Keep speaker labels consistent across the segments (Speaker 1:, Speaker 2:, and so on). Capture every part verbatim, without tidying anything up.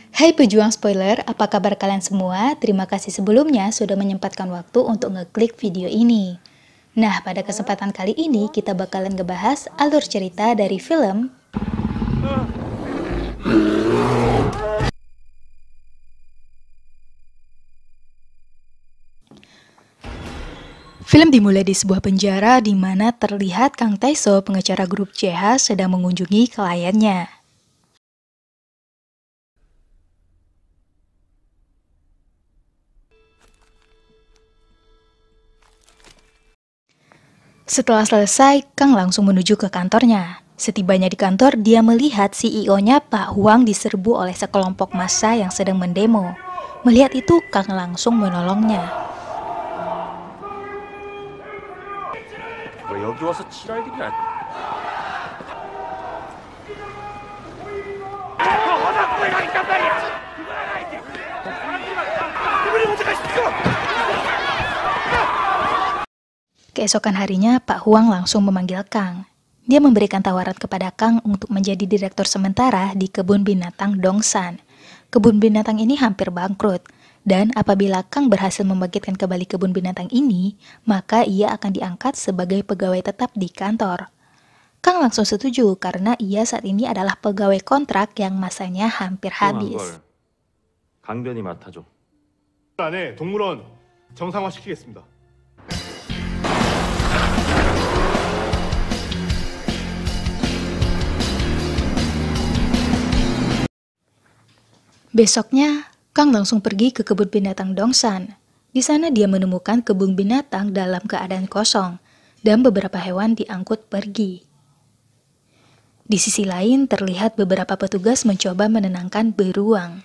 Speaker 1: Hai pejuang spoiler, apa kabar kalian semua? Terima kasih sebelumnya sudah menyempatkan waktu untuk ngeklik video ini. Nah, pada kesempatan kali ini kita bakalan ngebahas alur cerita dari film Film dimulai di sebuah penjara di mana terlihat Kang Taeso, pengacara grup C H, sedang mengunjungi kliennya. Setelah selesai, Kang langsung menuju ke kantornya. Setibanya di kantor, dia melihat C E O-nya Pak Huang diserbu oleh sekelompok massa yang sedang mendemo. Melihat itu, Kang langsung menolongnya.
Speaker 2: 왜 여기 와서 지랄이냐?
Speaker 1: Keesokan harinya, Pak Huang langsung memanggil Kang. Dia memberikan tawaran kepada Kang untuk menjadi direktur sementara di kebun binatang Dongsan. Kebun binatang ini hampir bangkrut, dan apabila Kang berhasil membangkitkan kembali kebun binatang ini, maka ia akan diangkat sebagai pegawai tetap di kantor. Kang langsung setuju karena ia saat ini adalah pegawai kontrak yang masanya hampir habis.
Speaker 2: 강변이 맡아줘.
Speaker 3: 안에 동물원 정상화시키겠습니다.
Speaker 1: Besoknya, Kang langsung pergi ke kebun binatang Dongsan. Di sana dia menemukan kebun binatang dalam keadaan kosong, dan beberapa hewan diangkut pergi. Di sisi lain, terlihat beberapa petugas mencoba menenangkan beruang.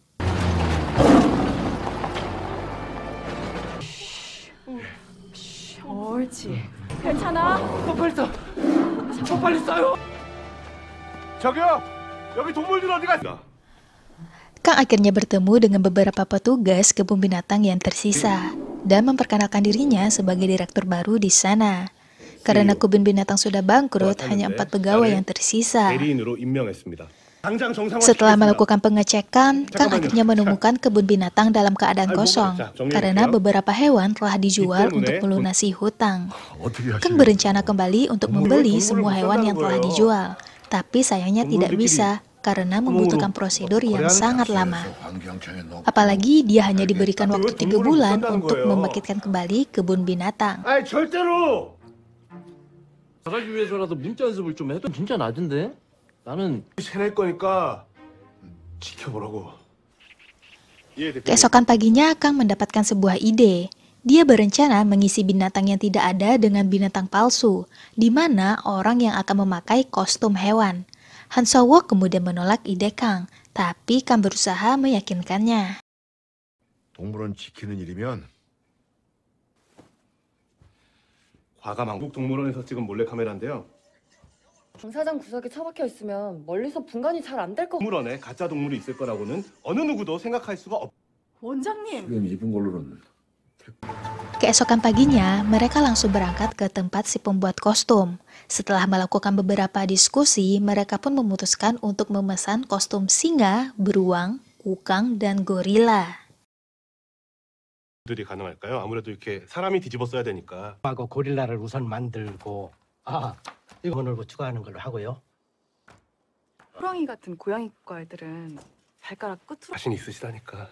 Speaker 4: 옳지. 괜찮아?
Speaker 2: 더 빨리 쏴. 더 빨리 쏴요.
Speaker 3: 저기요, 여기 동물들 어디 갔어?
Speaker 1: Kang akhirnya bertemu dengan beberapa petugas kebun binatang yang tersisa dan memperkenalkan dirinya sebagai direktur baru di sana. Karena kebun binatang sudah bangkrut, hanya empat pegawai yang tersisa.
Speaker 3: 대리인으로 임명했습니다. 당장 정상화.
Speaker 1: Setelah melakukan pengecekan, Kang akhirnya menemukan kebun binatang dalam keadaan kosong karena beberapa hewan telah dijual untuk melunasi hutang. Kang berencana kembali untuk membeli semua hewan yang telah dijual, tapi sayangnya tidak bisa karena membutuhkan prosedur yang sangat lama. Apalagi dia hanya diberikan waktu tiga bulan untuk membangkitkan kembali kebun binatang.
Speaker 3: 아이 절대로.
Speaker 2: 나가기 위해서라도 문자 연습을 좀 해도 진짜 낮은데? 나는
Speaker 3: 해낼 거니까 지켜보라고.
Speaker 1: Keesokan paginya, Kang mendapatkan sebuah ide. Dia berencana mengisi binatang yang tidak ada dengan binatang palsu, di mana orang yang akan memakai kostum hewan. Han So-wook kemudian menolak ide Kang, tapi Kang berusaha meyakinkannya.
Speaker 5: 동물원 지키는 일이면
Speaker 3: 과감 한국 동물원에서 찍은 몰래 카메라인데요.
Speaker 4: 공사장 구석에 처박혀 있으면 멀리서 분간이 잘 안 될 거.
Speaker 3: 동물원에 가짜 동물이 있을 거라고는 어느 누구도 생각할 수가 없.
Speaker 4: 원장님.
Speaker 5: 지금 입은 걸로는
Speaker 1: Keesokan paginya, mereka langsung berangkat ke tempat si pembuat kostum. Setelah melakukan beberapa diskusi, mereka pun memutuskan untuk memesan kostum singa, beruang, kukang, dan gorila.
Speaker 3: 들이 가능할까요? 아무래도 이렇게 사람이 뒤집어 써야 되니까.
Speaker 6: 하고 고릴라를 우선 만들고 아 이거를 추가하는 걸로 하고요.
Speaker 7: 호랑이 같은 고양이과 애들은 발가락 끝으로
Speaker 3: 자신 있으시다니까.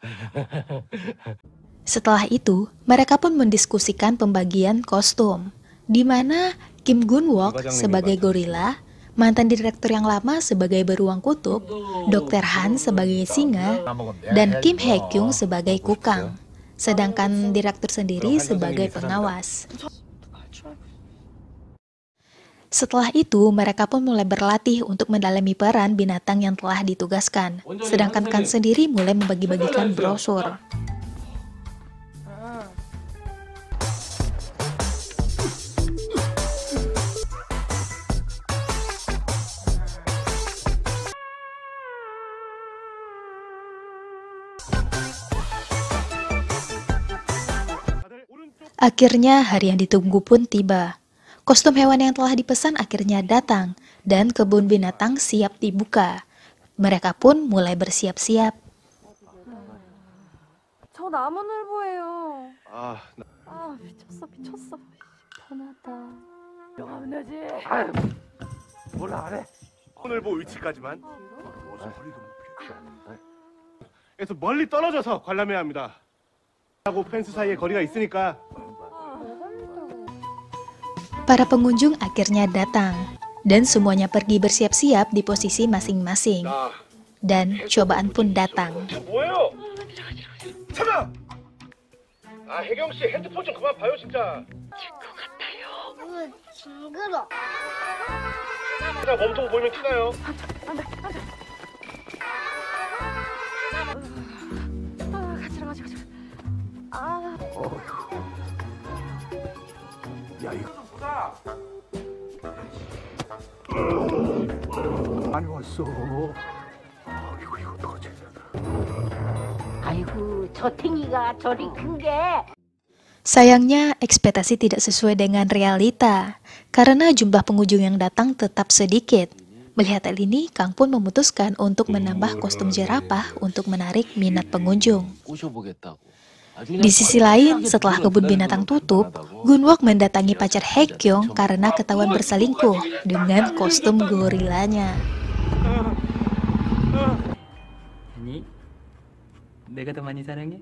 Speaker 1: Setelah itu, mereka pun mendiskusikan pembagian kostum, di mana Kim Gun-wook sebagai gorila, mantan direktur yang lama sebagai beruang kutub, dokter Han sebagai singa, dan Kim Hae-kyung sebagai kukang, sedangkan direktur sendiri sebagai pengawas. Setelah itu, mereka pun mulai berlatih untuk mendalami peran binatang yang telah ditugaskan, sedangkan Kang sendiri mulai membagi-bagikan brosur. Akhirnya hari yang ditunggu pun tiba. Kostum hewan yang telah dipesan akhirnya datang, dan kebun binatang siap dibuka. Mereka pun mulai bersiap-siap.
Speaker 4: 저 나무늘보예요.
Speaker 3: 아, 나...
Speaker 4: 아 미쳤어 미쳤어. 편하다.
Speaker 2: 몰라 안 해.
Speaker 3: 오늘 뭐 위치까지만. 그래서 멀리 떨어져서 관람해야 합니다. 하고 펜스 사이에 거리가 있으니까.
Speaker 1: Para pengunjung akhirnya datang, dan semuanya pergi bersiap-siap di posisi masing-masing. Dan cobaan pun datang.
Speaker 3: 뭐예요? 참아! 아, 혜경 씨 핸드폰 좀 그만 봐요, 진짜.
Speaker 8: 징그러.
Speaker 3: 나 몸통 보이면 티나요.
Speaker 4: 아 같이 가 같이 가. 아.
Speaker 2: 야 이거 좀 보자.
Speaker 6: 많이 왔어.
Speaker 2: 이거 이거 이거 제.
Speaker 8: 아이고, 저 탱이가 저리 큰 게.
Speaker 1: Sayangnya, ekspektasi tidak sesuai dengan realita, karena jumlah pengunjung yang datang tetap sedikit. Melihat hal ini, Kang pun memutuskan untuk menambah kostum jerapah untuk menarik minat pengunjung. Di sisi lain, setelah kebun binatang tutup, Gunwok mendatangi pacar Haekyung karena ketahuan berselingkuh dengan kostum gorilanya.
Speaker 9: 내가 더 많이 사랑해?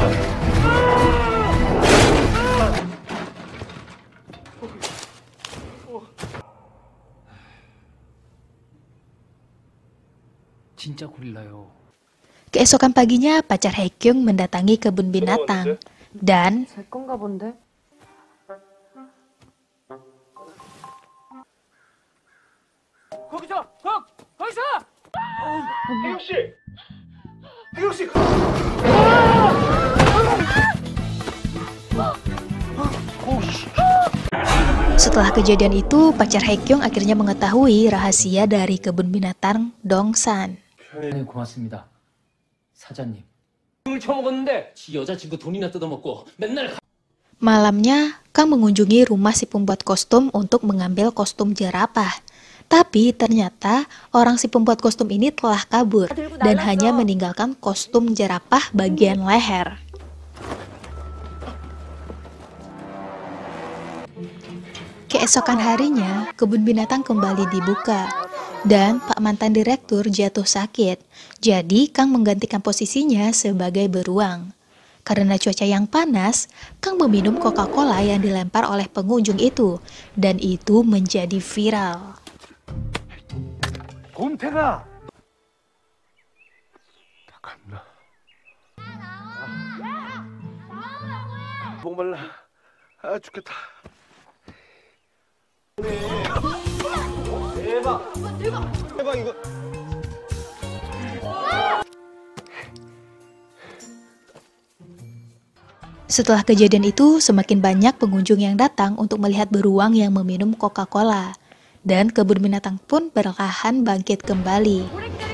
Speaker 9: 진짜 고릴라요.
Speaker 1: Keesokan paginya, pacar Haekyung mendatangi kebun binatang dan
Speaker 4: 제 건가 본데.
Speaker 2: 거기서 거 거기서.
Speaker 3: 혜경 씨. 혜경 씨.
Speaker 1: setelah kejadian itu, pacar Haekyung akhirnya mengetahui rahasia dari kebun binatang Dongsan.
Speaker 9: 네, 고맙습니다. 사장님. 을 처먹었는데 지 여자친구 돈이나 뜯어먹고 맨날.
Speaker 1: Malamnya, Kang mengunjungi rumah si pembuat kostum untuk mengambil kostum jerapah. Tapi ternyata orang si pembuat kostum ini telah kabur dan hanya meninggalkan kostum jerapah bagian leher. Keesokan harinya, kebun binatang kembali dibuka dan Pak mantan direktur jatuh sakit. Jadi Kang menggantikan posisinya sebagai beruang. Karena cuaca yang panas, Kang meminum Coca-Cola yang dilempar oleh pengunjung itu dan itu menjadi viral.
Speaker 2: 곰탱아.
Speaker 3: 갔나? 목말라. 아, 죽겠다.
Speaker 2: 대박.
Speaker 3: 대박 이거.
Speaker 1: Setelah kejadian itu, semakin banyak pengunjung yang datang untuk melihat beruang yang meminum Coca-Cola. Dan kebun binatang pun perlahan bangkit kembali.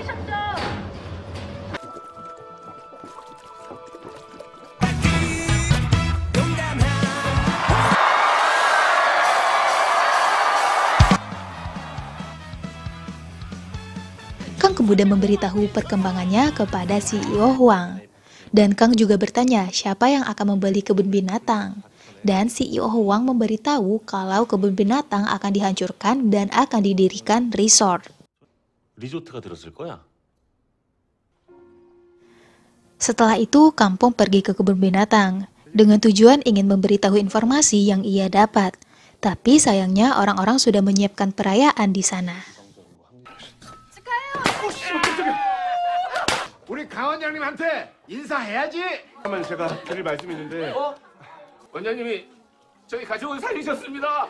Speaker 1: Kang kemudian memberitahu perkembangannya kepada C E O Hwang. Dan Kang juga bertanya siapa yang akan membeli kebun binatang. Dan C E O Hwang memberitahu kalau kebun binatang akan dihancurkan dan akan didirikan resort.
Speaker 3: 리조트가 들었을 거야.
Speaker 1: Setelah itu, Kang pun pergi ke kebun binatang dengan tujuan ingin memberitahu informasi yang ia dapat. Tapi sayangnya orang-orang sudah menyiapkan perayaan di sana.
Speaker 5: 우리 강 원장님한테 인사해야지.
Speaker 3: 잠깐만 제가 드릴 말씀이 있는데.
Speaker 2: 어? 원장님이 저희 가족을 살리셨습니다.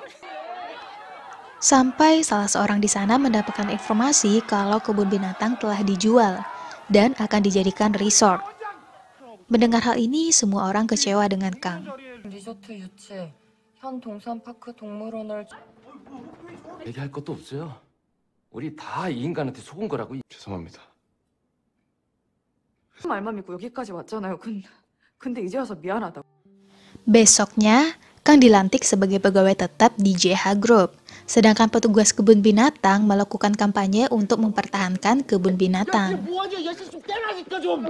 Speaker 1: Sampai salah seorang di sana mendapatkan informasi kalau kebun binatang telah dijual dan akan dijadikan resort. Mendengar hal ini, semua orang kecewa dengan Kang.
Speaker 4: 리조트 유치, 현 동산파크 동물원을.
Speaker 2: 얘기할 것도 없어요. 우리 다 이 인간한테 속은 거라고.
Speaker 3: 죄송합니다.
Speaker 7: 말만 믿고 여기까지 왔잖아요. 근, 근데 이제 와서 미안하다고.
Speaker 1: Besoknya, Kang dilantik sebagai pegawai tetap di J H Group. Sedangkan petugas kebun binatang melakukan kampanye untuk mempertahankan kebun binatang.
Speaker 3: 뭐하냐? 야, 좀 떼라니까 좀.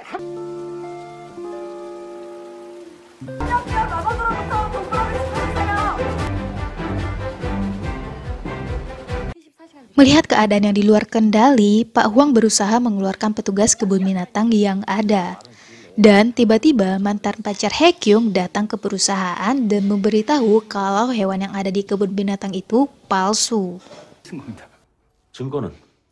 Speaker 1: Melihat keadaan yang di luar kendali, Pak Huang berusaha mengeluarkan petugas kebun binatang yang ada. Dan tiba-tiba mantan pacar He Kyung datang ke perusahaan dan memberitahu kalau hewan yang ada di kebun binatang itu palsu.
Speaker 2: 증거는?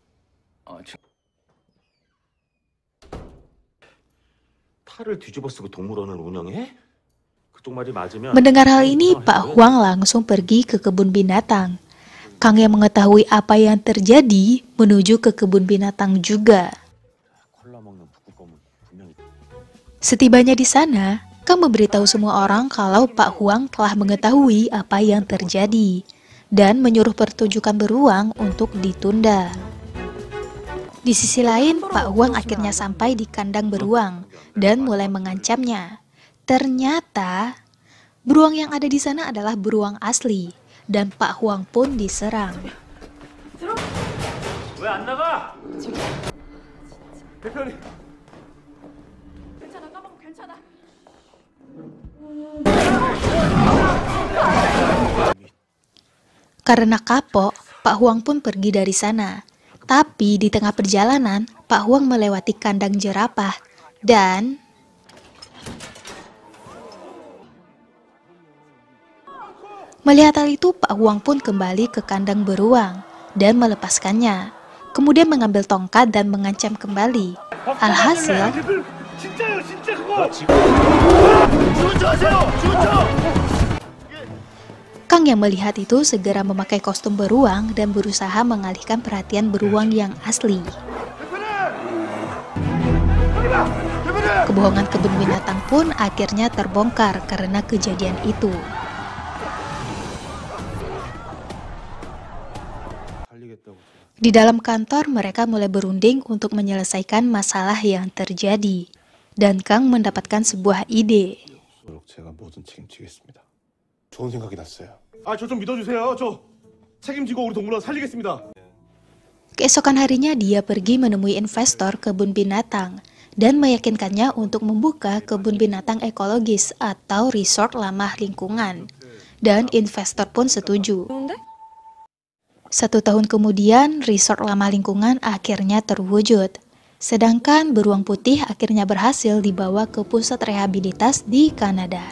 Speaker 2: 탈을 뒤집어 쓰고 동물원을 운영해? 그쪽 말이 맞으면
Speaker 1: Mendengar hal ini, Pak Huang langsung pergi ke kebun binatang. Kang yang mengetahui apa yang terjadi menuju ke kebun binatang juga.
Speaker 2: 콜라 먹는 북극곰은 분명히
Speaker 1: Setibanya di sana, Kang memberitahu semua orang kalau Pak Huang telah mengetahui apa yang terjadi dan menyuruh pertunjukan beruang untuk ditunda. Di sisi lain, Pak Huang akhirnya sampai di kandang beruang dan mulai mengancamnya. Ternyata, beruang yang ada di sana adalah beruang asli dan Pak Huang pun diserang.
Speaker 2: 왜 안 나가?
Speaker 5: 대표님.
Speaker 7: 괜찮아, 까먹고 괜찮아.
Speaker 1: Karena kapok, Pak Huang pun pergi dari sana. Tapi di tengah perjalanan, Pak Huang melewati kandang jerapah dan melihat hal itu, Pak Huang pun kembali ke kandang beruang dan melepaskannya. Kemudian mengambil tongkat dan mengancam kembali. Alhasil,
Speaker 3: 진짜요, 진짜 그거. 주저하세요, 주저.
Speaker 1: Kang yang melihat itu segera memakai kostum beruang dan berusaha mengalihkan perhatian beruang yang asli. Kebohongan kebun binatang pun akhirnya terbongkar karena kejadian itu. Di dalam kantor, mereka mulai berunding untuk menyelesaikan masalah yang terjadi. Dan Kang mendapatkan sebuah ide.
Speaker 5: 제가 모든 책임지겠습니다. 좋은 생각이 났어요. 아, 저 좀 믿어주세요. 저 책임지고 우리 동물원 살리겠습니다.
Speaker 1: Keesokan harinya dia pergi menemui investor kebun binatang dan meyakinkannya untuk membuka kebun binatang ekologis atau resort ramah lingkungan. Dan investor pun setuju. Satu tahun kemudian, resort ramah lingkungan akhirnya terwujud. Sedangkan beruang putih akhirnya berhasil dibawa ke pusat rehabilitas di Kanada.